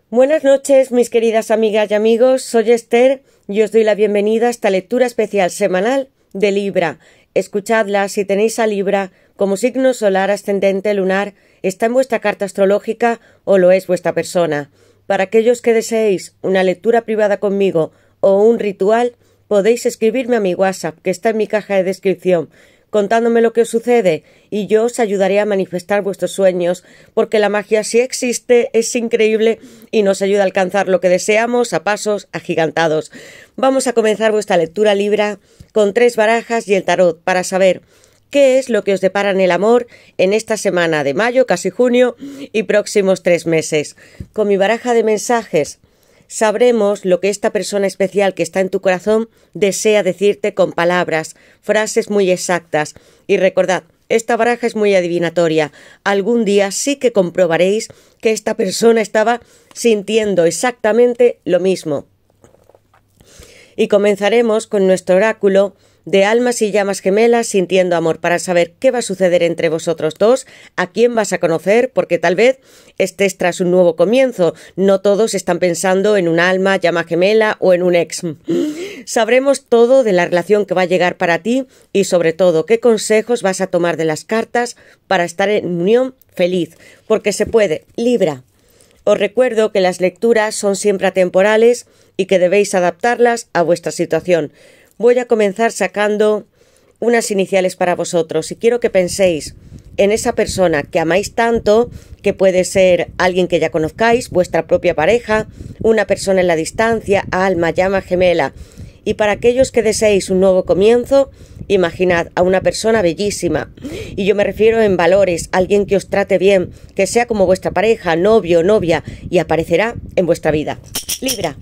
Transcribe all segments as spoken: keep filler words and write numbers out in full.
Buenas noches, mis queridas amigas y amigos. Soy Esther y os doy la bienvenida a esta lectura especial semanal de Libra. Escuchadla si tenéis a Libra como signo solar, ascendente, lunar, está en vuestra carta astrológica o lo es vuestra persona. Para aquellos que deseéis una lectura privada conmigo o un ritual, podéis escribirme a mi WhatsApp, que está en mi caja de descripción, contándome lo que os sucede, y yo os ayudaré a manifestar vuestros sueños, porque la magia sí existe, es increíble y nos ayuda a alcanzar lo que deseamos a pasos agigantados. Vamos a comenzar vuestra lectura Libra con tres barajas y el tarot para saber qué es lo que os depara en el amor en esta semana de mayo, casi junio, y próximos tres meses. Con mi baraja de mensajes sabremos lo que esta persona especial que está en tu corazón desea decirte con palabras, frases muy exactas. Y recordad, esta baraja es muy adivinatoria. Algún día sí que comprobaréis que esta persona estaba sintiendo exactamente lo mismo. Y comenzaremos con nuestro oráculo de almas y llamas gemelas sintiendo amor, para saber qué va a suceder entre vosotros dos, a quién vas a conocer, porque tal vez estés tras un nuevo comienzo. No todos están pensando en un alma, llama gemela o en un ex. Sabremos todo de la relación que va a llegar para ti y sobre todo qué consejos vas a tomar de las cartas para estar en unión feliz, porque se puede. Libra. Os recuerdo que las lecturas son siempre atemporales y que debéis adaptarlas a vuestra situación. Voy a comenzar sacando unas iniciales para vosotros y quiero que penséis en esa persona que amáis tanto, que puede ser alguien que ya conozcáis, vuestra propia pareja, una persona en la distancia, alma, llama gemela. Y para aquellos que deseéis un nuevo comienzo, imaginad a una persona bellísima. Y yo me refiero en valores, alguien que os trate bien, que sea como vuestra pareja, novio, novia, y aparecerá en vuestra vida. Libra.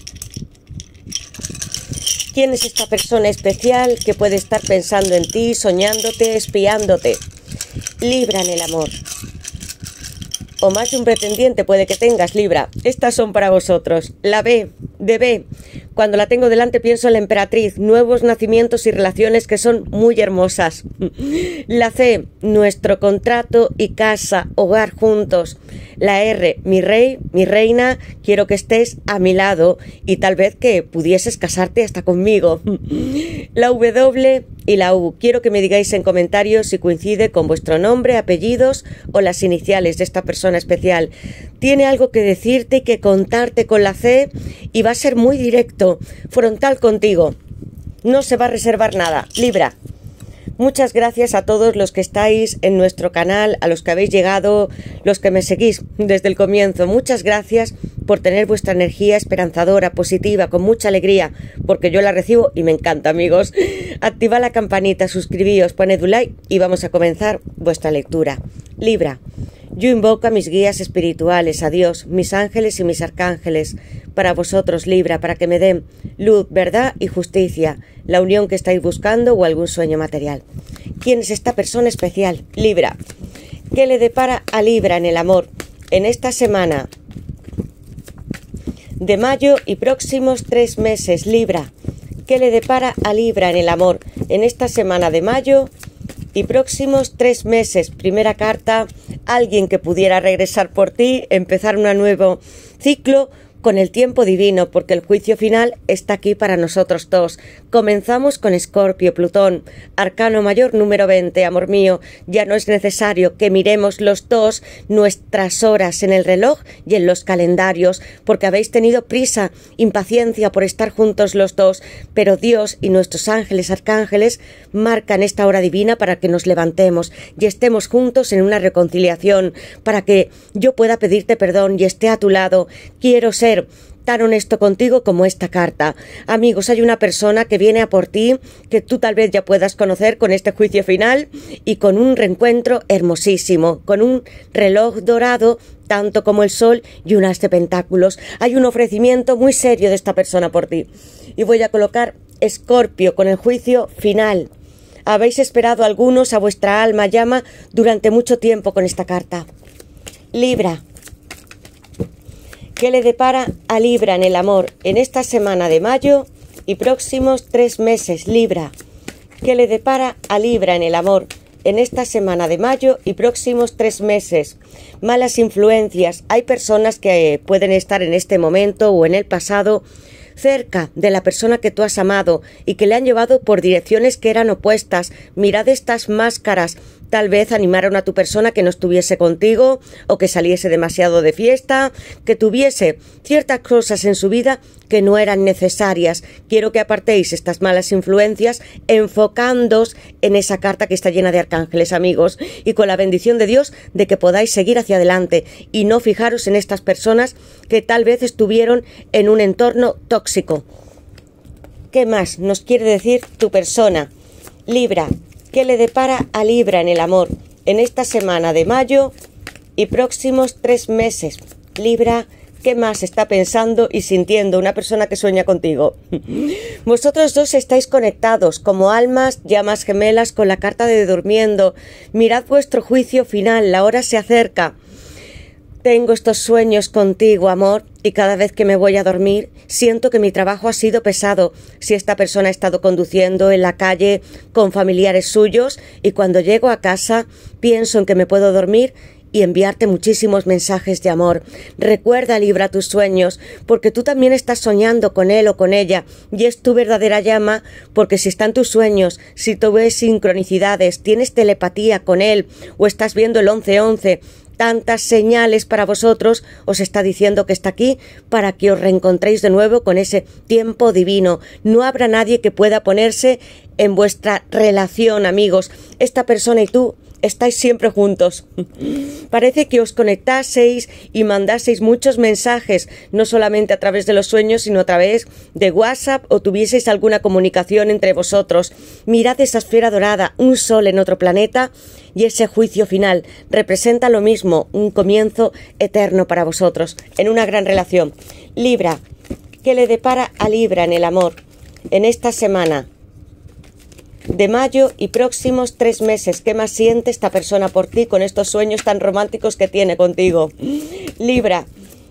¿Quién es esta persona especial que puede estar pensando en ti, soñándote, espiándote? Libra en el amor. O más de un pretendiente puede que tengas, Libra. Estas son para vosotros. La B, de B. Cuando la tengo delante pienso en la emperatriz, nuevos nacimientos y relaciones que son muy hermosas. La C, nuestro contrato y casa, hogar juntos. La R, mi rey, mi reina, quiero que estés a mi lado y tal vez que pudieses casarte hasta conmigo. La W y la U, quiero que me digáis en comentarios si coincide con vuestro nombre, apellidos o las iniciales de esta persona especial. Tiene algo que decirte y que contarte con la C y va a ser muy directo, frontal contigo. No se va a reservar nada. Libra. Muchas gracias a todos los que estáis en nuestro canal, a los que habéis llegado, los que me seguís desde el comienzo. Muchas gracias por tener vuestra energía esperanzadora, positiva, con mucha alegría, porque yo la recibo y me encanta, amigos. Activa la campanita, suscribíos, poned un like y vamos a comenzar vuestra lectura. Libra. Yo invoco a mis guías espirituales, a Dios, mis ángeles y mis arcángeles, para vosotros, Libra, para que me den luz, verdad y justicia, la unión que estáis buscando o algún sueño material. ¿Quién es esta persona especial? Libra. ¿Qué le depara a Libra en el amor en esta semana de mayo y próximos tres meses? Libra. ¿Qué le depara a Libra en el amor en esta semana de mayo y próximos tres meses? Primera carta, alguien que pudiera regresar por ti, empezar un nuevo ciclo con el tiempo divino, porque el juicio final está aquí para nosotros dos. Comenzamos con Escorpio, Plutón, arcano mayor número veinte, amor mío. Ya no es necesario que miremos los dos nuestras horas en el reloj y en los calendarios, porque habéis tenido prisa, impaciencia por estar juntos los dos, pero Dios y nuestros ángeles, arcángeles, marcan esta hora divina para que nos levantemos y estemos juntos en una reconciliación, para que yo pueda pedirte perdón y esté a tu lado. Quiero ser tan honesto contigo como esta carta. Amigos, hay una persona que viene a por ti, que tú tal vez ya puedas conocer con este juicio final y con un reencuentro hermosísimo, con un reloj dorado tanto como el sol y un as de pentáculos. Hay un ofrecimiento muy serio de esta persona por ti. Y voy a colocar Escorpio con el juicio final. Habéis esperado algunos a vuestra alma llama durante mucho tiempo con esta carta. Libra. ¿Qué le depara a Libra en el amor en esta semana de mayo y próximos tres meses? Libra. ¿Qué le depara a Libra en el amor en esta semana de mayo y próximos tres meses. Malas influencias. Hay personas que pueden estar en este momento o en el pasado cerca de la persona que tú has amado y que le han llevado por direcciones que eran opuestas. Mirad estas máscaras. Tal vez animaron a tu persona que no estuviese contigo o que saliese demasiado de fiesta, que tuviese ciertas cosas en su vida que no eran necesarias. Quiero que apartéis estas malas influencias enfocándoos en esa carta que está llena de arcángeles, amigos, y con la bendición de Dios de que podáis seguir hacia adelante y no fijaros en estas personas que tal vez estuvieron en un entorno tóxico. ¿Qué más nos quiere decir tu persona? Libra. ¿Qué le depara a Libra en el amor en esta semana de mayo y próximos tres meses? Libra, ¿qué más está pensando y sintiendo una persona que sueña contigo? Vosotros dos estáis conectados como almas, llamas gemelas con la carta de durmiendo. Mirad vuestro juicio final, la hora se acerca. Tengo estos sueños contigo, amor, y cada vez que me voy a dormir siento que mi trabajo ha sido pesado. Si esta persona ha estado conduciendo en la calle con familiares suyos y cuando llego a casa pienso en que me puedo dormir y enviarte muchísimos mensajes de amor. Recuerda, Libra, tus sueños, porque tú también estás soñando con él o con ella, y es tu verdadera llama, porque si están tus sueños, si tú ves sincronicidades, tienes telepatía con él, o estás viendo el once once, tantas señales para vosotros, os está diciendo que está aquí para que os reencontréis de nuevo con ese tiempo divino. No habrá nadie que pueda ponerse en vuestra relación, amigos. Esta persona y tú estáis siempre juntos. Parece que os conectaseis y mandaseis muchos mensajes, no solamente a través de los sueños, sino a través de WhatsApp o tuvieseis alguna comunicación entre vosotros. Mirad esa esfera dorada, un sol en otro planeta, y ese juicio final representa lo mismo, un comienzo eterno para vosotros, en una gran relación. Libra, ¿qué le depara a Libra en el amor en esta semana de mayo y próximos tres meses? ¿Qué más siente esta persona por ti con estos sueños tan románticos que tiene contigo? Libra,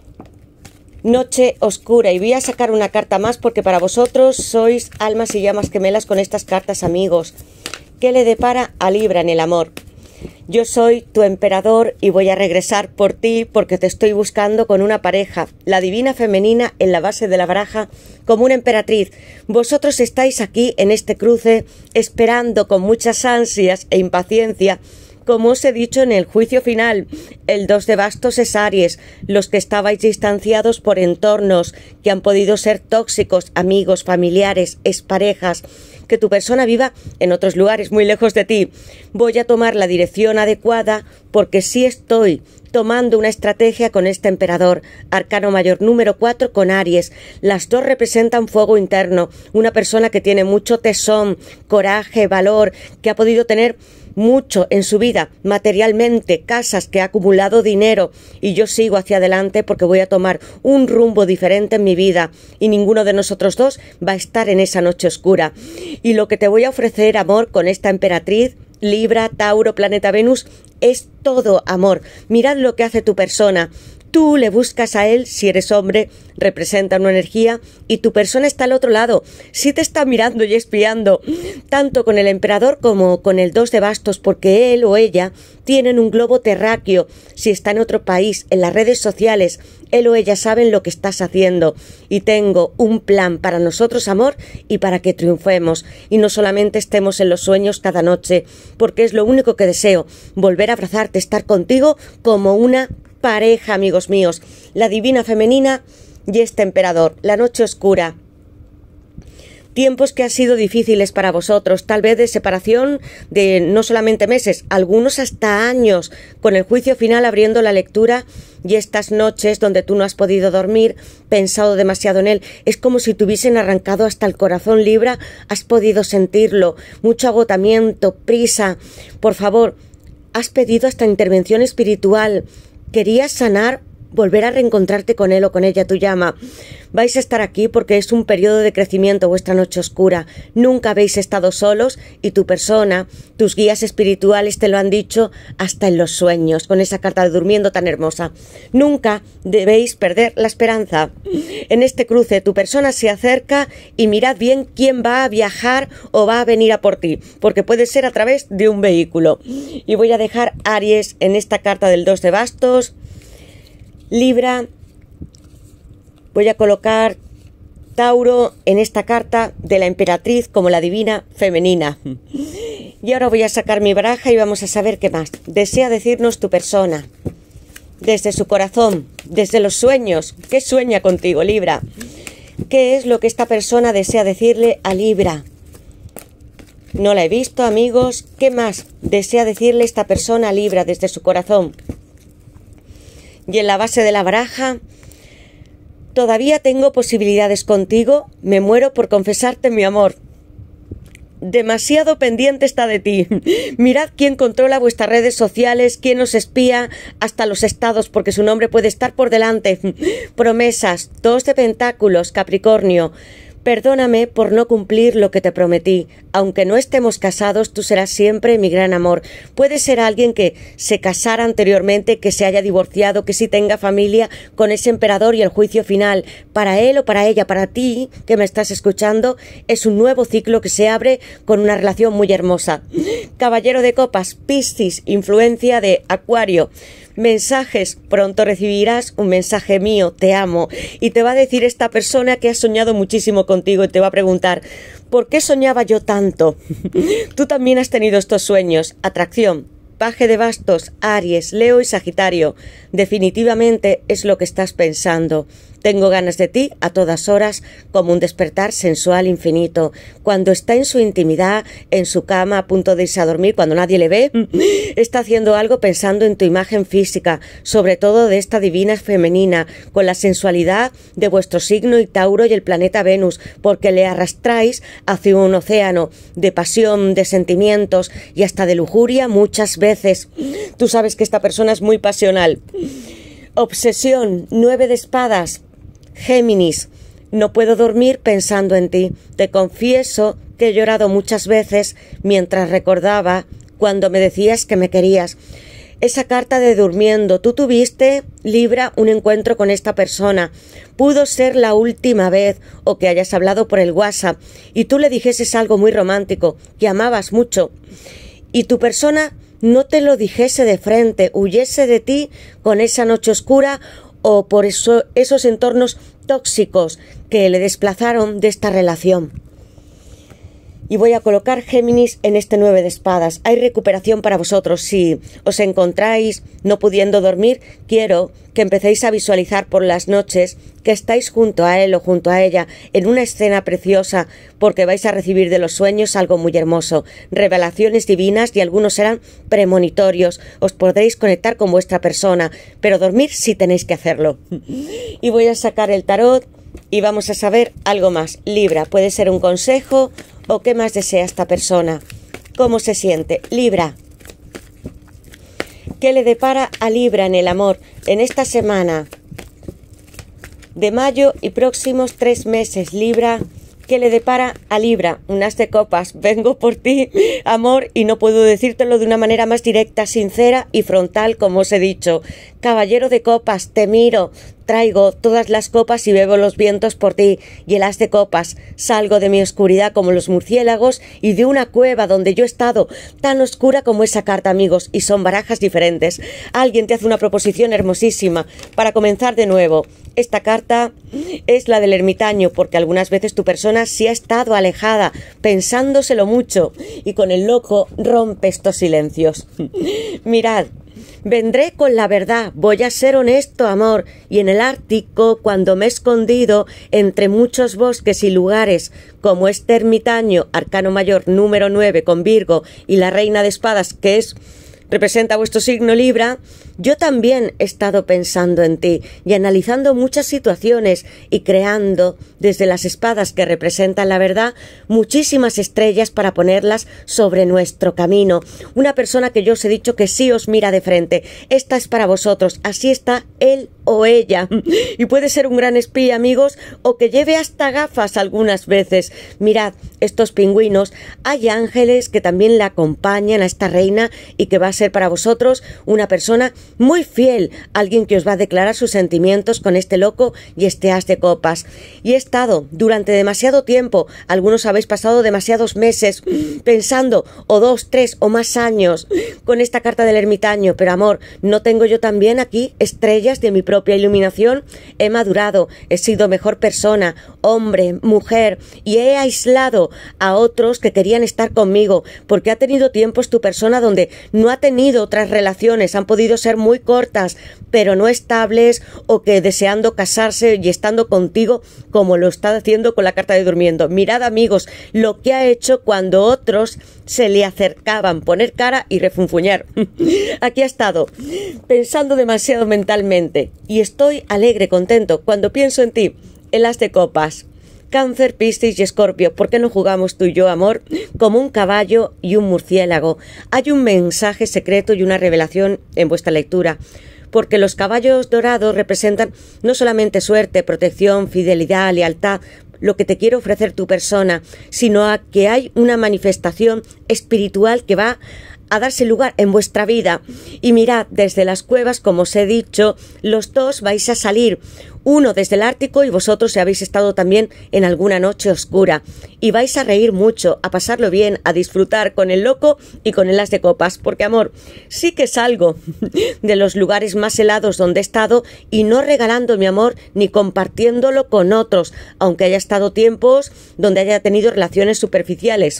noche oscura, y voy a sacar una carta más porque para vosotros sois almas y llamas gemelas con estas cartas, amigos. ¿Qué le depara a Libra en el amor? Yo soy tu emperador y voy a regresar por ti porque te estoy buscando con una pareja, la divina femenina en la base de la baraja como una emperatriz. Vosotros estáis aquí en este cruce esperando con muchas ansias e impaciencia. Como os he dicho en el juicio final, el dos de bastos es Aries, los que estabais distanciados por entornos que han podido ser tóxicos, amigos, familiares, exparejas, que tu persona viva en otros lugares muy lejos de ti. Voy a tomar la dirección adecuada porque sí estoy tomando una estrategia con este emperador. Arcano mayor número cuatro con Aries. Las dos representan fuego interno, una persona que tiene mucho tesón, coraje, valor, que ha podido tener mucho en su vida, materialmente, casas, que ha acumulado dinero, y yo sigo hacia adelante porque voy a tomar un rumbo diferente en mi vida y ninguno de nosotros dos va a estar en esa noche oscura. Y lo que te voy a ofrecer, amor, con esta emperatriz, Libra, Tauro, planeta Venus, es todo amor. Mirad lo que hace tu persona. Tú le buscas a él, si eres hombre, representa una energía, y tu persona está al otro lado. Sí te está mirando y espiando, tanto con el emperador como con el dos de bastos, porque él o ella tienen un globo terráqueo. Si está en otro país, en las redes sociales, él o ella saben lo que estás haciendo. Y tengo un plan para nosotros, amor, y para que triunfemos. Y no solamente estemos en los sueños cada noche, porque es lo único que deseo, volver a abrazarte, estar contigo como una pareja, amigos míos. La divina femenina y este emperador. La noche oscura. Tiempos que han sido difíciles para vosotros, tal vez de separación de no solamente meses, algunos hasta años, con el juicio final abriendo la lectura, y estas noches donde tú no has podido dormir, pensado demasiado en él. Es como si te hubiesen arrancado hasta el corazón, Libra. Has podido sentirlo, mucho agotamiento, prisa. Por favor, has pedido hasta intervención espiritual. Querías sanar volver a reencontrarte con él o con ella, tu llama. Vais a estar aquí porque es un periodo de crecimiento, vuestra noche oscura. Nunca habéis estado solos y tu persona, tus guías espirituales te lo han dicho hasta en los sueños, con esa carta de durmiendo tan hermosa. Nunca debéis perder la esperanza. En este cruce tu persona se acerca y mirad bien quién va a viajar o va a venir a por ti, porque puede ser a través de un vehículo. Y voy a dejar Aries en esta carta del dos de bastos. Libra, voy a colocar Tauro en esta carta de la emperatriz como la divina femenina. Y ahora voy a sacar mi baraja y vamos a saber qué más desea decirnos tu persona. Desde su corazón, desde los sueños. ¿Qué sueña contigo, Libra? ¿Qué es lo que esta persona desea decirle a Libra? No la he visto, amigos. ¿Qué más desea decirle esta persona a Libra desde su corazón? Y en la base de la baraja, todavía tengo posibilidades contigo, me muero por confesarte mi amor. Demasiado pendiente está de ti. Mirad quién controla vuestras redes sociales, quién os espía, hasta los estados, porque su nombre puede estar por delante. Promesas, dos de pentáculos, Capricornio. Perdóname por no cumplir lo que te prometí. Aunque no estemos casados, tú serás siempre mi gran amor. Puede ser alguien que se casara anteriormente, que se haya divorciado, que sí tenga familia con ese emperador y el juicio final. Para él o para ella, para ti, que me estás escuchando, es un nuevo ciclo que se abre con una relación muy hermosa. Caballero de Copas, Piscis, influencia de Acuario. Mensajes, pronto recibirás un mensaje mío, te amo, y te va a decir esta persona que ha soñado muchísimo contigo y te va a preguntar, ¿por qué soñaba yo tanto? Tú también has tenido estos sueños. Atracción, paje de bastos, Aries, Leo y Sagitario. Definitivamente es lo que estás pensando. Tengo ganas de ti a todas horas, como un despertar sensual infinito. Cuando está en su intimidad, en su cama, a punto de irse a dormir, cuando nadie le ve, está haciendo algo pensando en tu imagen física, sobre todo de esta divina femenina, con la sensualidad de vuestro signo y Tauro y el planeta Venus, porque le arrastráis hacia un océano de pasión, de sentimientos y hasta de lujuria muchas veces. Tú sabes que esta persona es muy pasional. Obsesión, nueve de espadas. Géminis, no puedo dormir pensando en ti. Te confieso que he llorado muchas veces mientras recordaba cuando me decías que me querías. Esa carta de durmiendo, tú tuviste, Libra, un encuentro con esta persona. Pudo ser la última vez o que hayas hablado por el WhatsApp y tú le dijeses algo muy romántico, que amabas mucho. Y tu persona no te lo dijese de frente, huyese de ti con esa noche oscura o por eso, esos entornos tóxicos que le desplazaron de esta relación. Y voy a colocar Géminis en este nueve de espadas. Hay recuperación para vosotros. Si os encontráis no pudiendo dormir, quiero que empecéis a visualizar por las noches que estáis junto a él o junto a ella en una escena preciosa, porque vais a recibir de los sueños algo muy hermoso, revelaciones divinas y algunos serán premonitorios. Os podréis conectar con vuestra persona, pero dormir sí tenéis que hacerlo. Y voy a sacar el tarot y vamos a saber algo más. Libra, puede ser un consejo o qué más desea esta persona. ¿Cómo se siente? Libra. ¿Qué le depara a Libra en el amor en esta semana de mayo y próximos tres meses? Libra, ¿qué le depara a Libra? Un as de copas. Vengo por ti, amor, y no puedo decírtelo de una manera más directa, sincera y frontal, como os he dicho. Caballero de copas, te miro. Traigo todas las copas y bebo los vientos por ti, y el as de copas. Salgo de mi oscuridad como los murciélagos y de una cueva donde yo he estado, tan oscura como esa carta, amigos, y son barajas diferentes. Alguien te hace una proposición hermosísima para comenzar de nuevo. Esta carta es la del ermitaño, porque algunas veces tu persona sí ha estado alejada, pensándoselo mucho, y con el loco rompe estos silencios. Mirad. Vendré con la verdad, voy a ser honesto, amor, y en el Ártico, cuando me he escondido entre muchos bosques y lugares, como este ermitaño, arcano mayor número nueve con Virgo y la reina de espadas, que es representa vuestro signo Libra, yo también he estado pensando en ti y analizando muchas situaciones y creando, desde las espadas que representan la verdad, muchísimas estrellas para ponerlas sobre nuestro camino. Una persona que yo os he dicho que sí os mira de frente. Esta es para vosotros. Así está él o ella. Y puede ser un gran espía, amigos, o que lleve hasta gafas algunas veces. Mirad, estos pingüinos, hay ángeles que también la acompañan a esta reina y que va a ser para vosotros una persona muy fiel, alguien que os va a declarar sus sentimientos con este loco y este as de copas. Y he estado durante demasiado tiempo, algunos habéis pasado demasiados meses pensando, o dos, tres o más años, con esta carta del ermitaño, pero amor, ¿no tengo yo también aquí estrellas de mi propia iluminación? He madurado, he sido mejor persona, hombre, mujer, y he aislado a otros que querían estar conmigo, porque ha tenido tiempos tu persona donde no ha tenido otras relaciones, han podido ser muy cortas, pero no estables, o que deseando casarse y estando contigo, como lo está haciendo con la carta de durmiendo. Mirad, amigos, lo que ha hecho cuando otros se le acercaban, poner cara y refunfuñar. Aquí ha estado pensando demasiado mentalmente y estoy alegre, contento cuando pienso en ti. El as de copas, Cáncer, Piscis y Escorpio. ¿Por qué no jugamos tú y yo, amor, como un caballo y un murciélago? Hay un mensaje secreto y una revelación en vuestra lectura, porque los caballos dorados representan no solamente suerte, protección, fidelidad, lealtad, lo que te quiere ofrecer tu persona, sino a que hay una manifestación espiritual que va a darse lugar en vuestra vida. Y mirad, desde las cuevas, como os he dicho, los dos vais a salir, uno desde el Ártico y vosotros si habéis estado también en alguna noche oscura, y vais a reír mucho, a pasarlo bien, a disfrutar con el loco y con el as de copas, porque amor, sí que salgo de los lugares más helados donde he estado y no regalando mi amor ni compartiéndolo con otros, aunque haya estado tiempos donde haya tenido relaciones superficiales.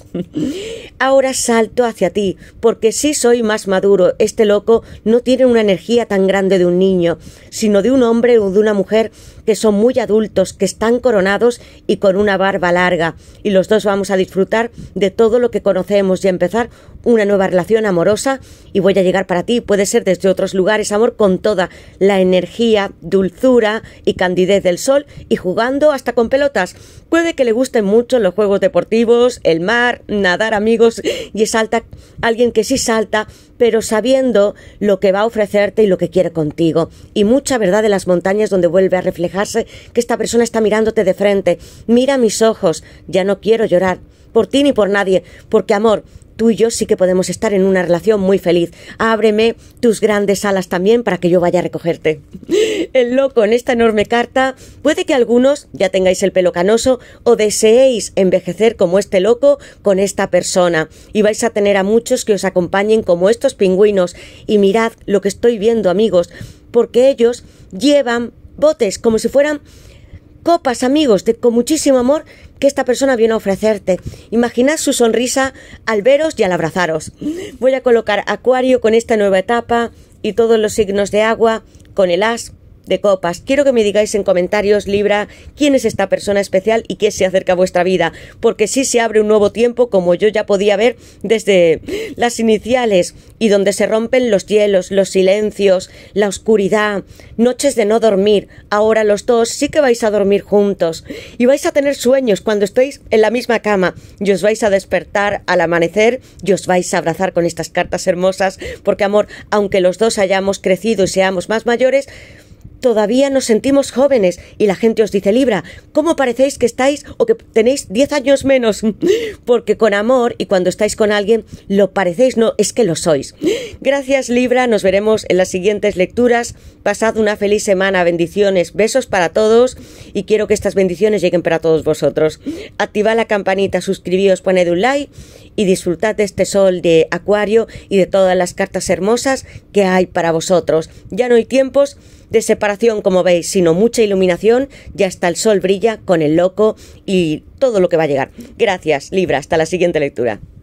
Ahora salto hacia ti, porque sí soy más maduro. Este loco no tiene una energía tan grande de un niño, sino de un hombre o de una mujer que son muy adultos, que están coronados y con una barba larga, y los dos vamos a disfrutar de todo lo que conocemos y a empezar una nueva relación amorosa. Y voy a llegar para ti, puede ser desde otros lugares, amor, con toda la energía, dulzura y candidez del sol, y jugando hasta con pelotas. Puede que le gusten mucho los juegos deportivos, el mar, nadar, amigos, y salta alguien que sí salta, pero sabiendo lo que va a ofrecerte y lo que quiere contigo. Y mucha verdad de las montañas, donde vuelve a reflejarse que esta persona está mirándote de frente. Mira mis ojos, ya no quiero llorar por ti ni por nadie, porque amor, tú y yo sí que podemos estar en una relación muy feliz. Ábreme tus grandes alas también para que yo vaya a recogerte. El loco en esta enorme carta. Puede que algunos ya tengáis el pelo canoso o deseéis envejecer como este loco con esta persona. Y vais a tener a muchos que os acompañen como estos pingüinos. Y mirad lo que estoy viendo, amigos, porque ellos llevan botes como si fueran copas, amigos, de, con muchísimo amor, que esta persona viene a ofrecerte. Imaginad su sonrisa al veros y al abrazaros. Voy a colocar Acuario con esta nueva etapa y todos los signos de agua con el as de copas. Quiero que me digáis en comentarios, Libra, quién es esta persona especial y qué se acerca a vuestra vida, porque sí se abre un nuevo tiempo, como yo ya podía ver desde las iniciales, y donde se rompen los hielos, los silencios, la oscuridad, noches de no dormir. Ahora los dos sí que vais a dormir juntos y vais a tener sueños cuando estéis en la misma cama, y os vais a despertar al amanecer y os vais a abrazar con estas cartas hermosas, porque amor, aunque los dos hayamos crecido y seamos más mayores, todavía nos sentimos jóvenes, y la gente os dice, Libra, ¿cómo parecéis que estáis o que tenéis diez años menos? Porque con amor y cuando estáis con alguien lo parecéis, no, es que lo sois. Gracias, Libra, nos veremos en las siguientes lecturas. Pasad una feliz semana, bendiciones, besos para todos, y quiero que estas bendiciones lleguen para todos vosotros. Activad la campanita, suscribíos, poned un like y disfrutad de este sol de Acuario y de todas las cartas hermosas que hay para vosotros. Ya no hay tiempos de separación, como veis, sino mucha iluminación. Ya está, el sol brilla con el loco y todo lo que va a llegar. Gracias, Libra, hasta la siguiente lectura.